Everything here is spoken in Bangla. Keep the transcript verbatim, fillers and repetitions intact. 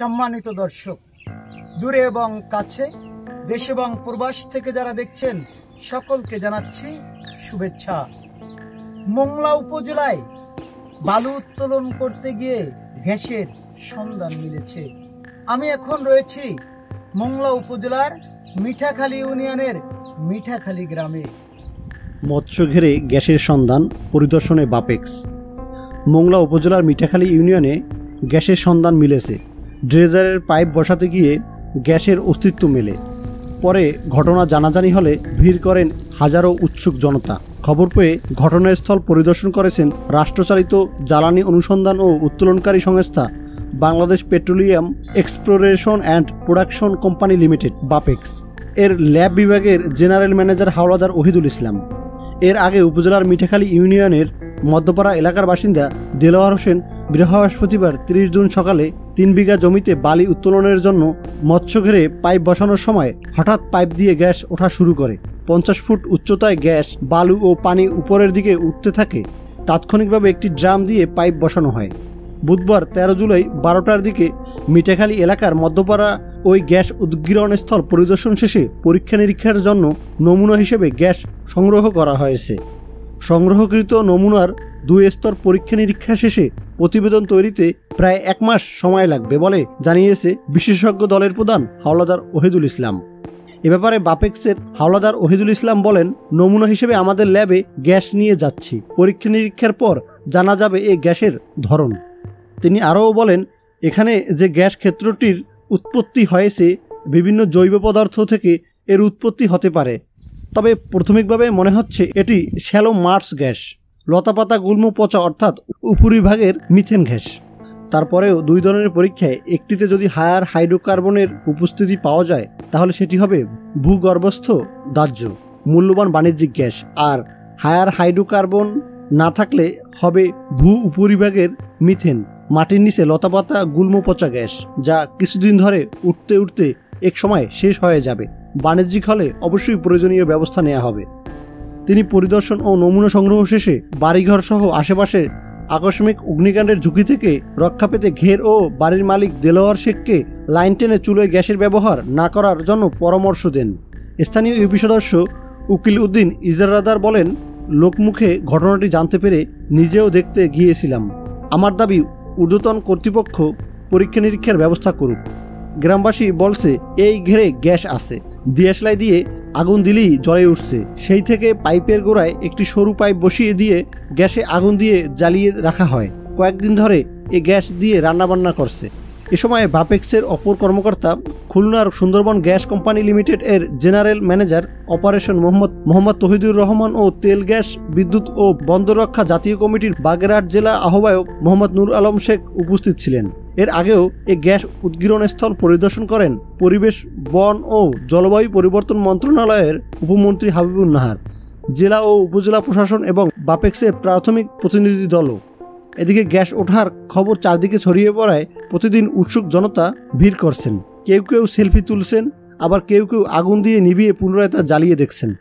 সম্মানিত দর্শক, দূরে এবং কাছে, দেশ এবং প্রবাস থেকে যারা দেখছেন সকলকে জানাচ্ছি শুভেচ্ছা। মোংলা উপজেলায় বালু উত্তোলন করতে গিয়ে গ্যাসের সন্ধান মিলেছে। আমি এখন রয়েছি মোংলা উপজেলার মিঠাখালী ইউনিয়নের মিঠাখালী গ্রামে। মৎস্য ঘেরে গ্যাসের সন্ধান পরিদর্শনে বাপেক্স। মোংলা উপজেলার মিঠাখালী ইউনিয়নে গ্যাসের সন্ধান মিলেছে। ড্রেজারের পাইপ বসাতে গিয়ে গ্যাসের অস্তিত্ব মেলে। পরে ঘটনা জানাজানি হলে ভিড় করেন হাজারো উৎসুক জনতা। খবর পেয়ে ঘটনাস্থল পরিদর্শন করেছেন রাষ্ট্রচালিত জ্বালানি অনুসন্ধান ও উত্তোলনকারী সংস্থা Bangladesh petroleum exploration and production company limited Bapex এর ল্যাব বিভাগের জেনারেল ম্যানেজার হাওলাদার ওহিদুল ইসলাম। এর আগে উপজেলার মিঠাখালী ইউনিয়নের মধ্যপাড়া এলাকার বাসিন্দা দেলোয়ার হোসেন বৃহস্পতিবার তিরিশ জুন সকালে তিন বিঘা জমিতে বালি উত্তোলনের জন্য মৎস্য ঘেরে পাইপ বসানোর সময় হঠাৎ পাইপ দিয়ে গ্যাস ওঠা শুরু করে। পঞ্চাশ ফুট উচ্চতায় গ্যাস, বালু ও পানি উপরের দিকে উঠতে থাকে। তাৎক্ষণিকভাবে একটি ড্রাম দিয়ে পাইপ বসানো হয়। বুধবার তেরো জুলাই বারোটার দিকে মিঠাখালী এলাকার মধ্যপাড়া ওই গ্যাস উদ্গীরণস্থল পরিদর্শন শেষে পরীক্ষা নিরীক্ষার জন্য নমুনা হিসেবে গ্যাস সংগ্রহ করা হয়েছে। সংগ্রহকৃত নমুনার দুই স্তর পরীক্ষা নিরীক্ষা শেষে প্রতিবেদন তৈরিতে প্রায় এক মাস সময় লাগবে বলে জানিয়েছে বিশেষজ্ঞ দলের প্রধান হাওলাদার ওহিদুল ইসলাম। এ ব্যাপারে বাপেক্সের হাওলাদার ওহিদুল ইসলাম বলেন, নমুনা হিসেবে আমাদের ল্যাবে গ্যাস নিয়ে যাচ্ছি। পরীক্ষা নিরীক্ষার পর জানা যাবে এই গ্যাসের ধরন। তিনি আরও বলেন, এখানে যে গ্যাস ক্ষেত্রটির উৎপত্তি হয়েছে বিভিন্ন জৈব পদার্থ থেকে এর উৎপত্তি হতে পারে, তবে প্রাথমিকভাবে মনে হচ্ছে এটি শ্যালো মার্স গ্যাস, লতাপাতা গুল্ম পচা অর্থাৎ উপরিভাগের মিথেন গ্যাস। তারপরেও দুই ধরনের পরীক্ষায় একটিতে যদি হায়ার হাইড্রোকার্বনের উপস্থিতি পাওয়া যায় তাহলে সেটি হবে ভূগর্ভস্থ দাহ্য মূল্যবান বাণিজ্যিক গ্যাস, আর হায়ার হাইড্রোকার্বন না থাকলে হবে ভূ উপরিভাগের মিথেন, মাটির নিচে লতাপাতা গুল্ম পচা গ্যাস, যা কিছুদিন ধরে উঠতে উঠতে এক সময় শেষ হয়ে যাবে। বাণিজ্যিক হলে অবশ্যই প্রয়োজনীয় ব্যবস্থা নেওয়া হবে। তিনি পরিদর্শন ও নমুনা সংগ্রহ শেষে বাড়িঘর সহ আশেপাশে আকস্মিক অগ্নিকাণ্ডের ঝুঁকি থেকে রক্ষা পেতে ঘের ও বাড়ির মালিক দেলোয়ার শেখকে লাইন টেনে চুলোয় গ্যাসের ব্যবহার না করার জন্য পরামর্শ দেন। স্থানীয় ইউপি সদস্য উকিল উদ্দিন ইজারাদার বলেন, লোকমুখে ঘটনাটি জানতে পেরে নিজেও দেখতে গিয়েছিলাম। আমার দাবি ঊর্ধ্বতন কর্তৃপক্ষ পরীক্ষা নিরীক্ষার ব্যবস্থা করুক। গ্রামবাসী বলছে এই ঘেরে গ্যাস আছে, দিয়াশলাই দিয়ে আগুন দিলেই জ্বলে উঠছে। সেই থেকে পাইপের গোড়ায় একটি সরু পাইপ বসিয়ে দিয়ে গ্যাসে আগুন দিয়ে জ্বালিয়ে রাখা হয়। কয়েকদিন ধরে এই গ্যাস দিয়ে রান্নাবান্না করছে। এ সময় বাপেক্সের অপর কর্মকর্তা খুলনার সুন্দরবন গ্যাস কোম্পানি লিমিটেড এর general manager operation Mohammad Mohammad Tohidur Rahman ও তেল গ্যাস বিদ্যুৎ ও বন্দর রক্ষা জাতীয় কমিটির বাগেরহাট জেলা আহ্বায়ক মোহাম্মদ নূর আলম শেখ উপস্থিত ছিলেন। এর আগেও এই গ্যাস উদ্গীরণস্থল পরিদর্শন করেন পরিবেশ, বন ও জলবায়ু পরিবর্তন মন্ত্রণালয়ের উপমন্ত্রী হাবিবুন নাহার, জেলা ও উপজেলা প্রশাসন এবং বাপেক্সের প্রাথমিক প্রতিনিধি দলও। এদিকে গ্যাস ওঠার খবর চারদিকে ছড়িয়ে পড়ায় প্রতিদিন উৎসুক জনতা ভিড় করছেন। কেউ কেউ সেলফি তুলছেন, আবার কেউ কেউ আগুন দিয়ে নিভিয়ে পুনরায় তা জ্বালিয়ে দেখছেন।